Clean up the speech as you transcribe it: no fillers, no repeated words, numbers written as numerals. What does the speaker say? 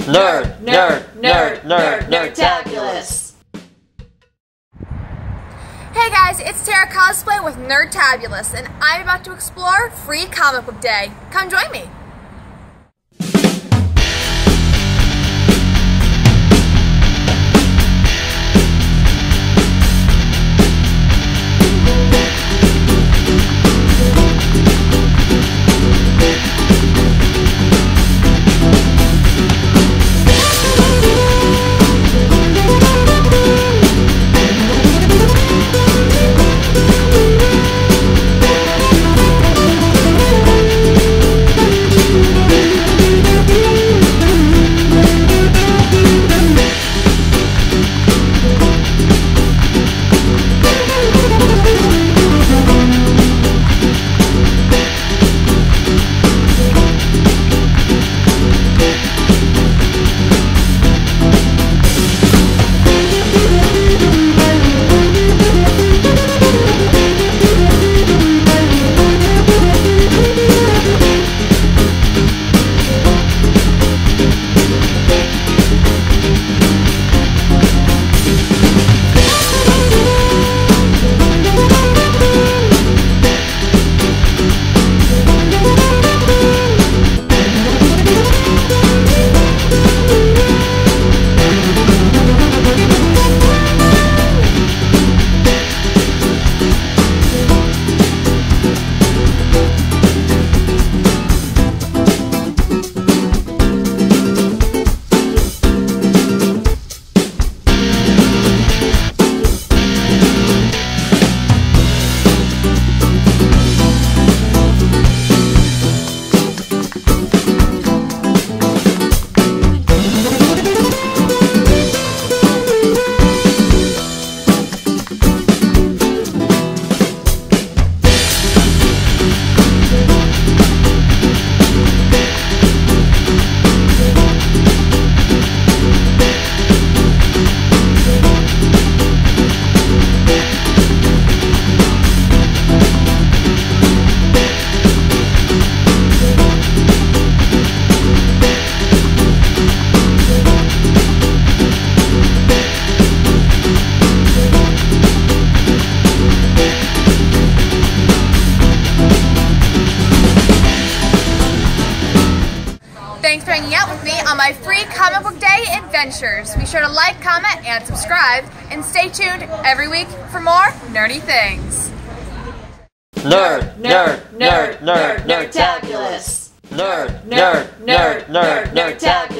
Nerdtabulous. Hey guys, it's Tara Cosplay with Nerdtabulous, and I'm about to explore Free Comic Book Day. Come join me. Thanks for hanging out with me on my free comic book day adventures. Be sure to like, comment, and subscribe, and stay tuned every week for more nerdy things. Nerdtabulous. Nerdtabulous.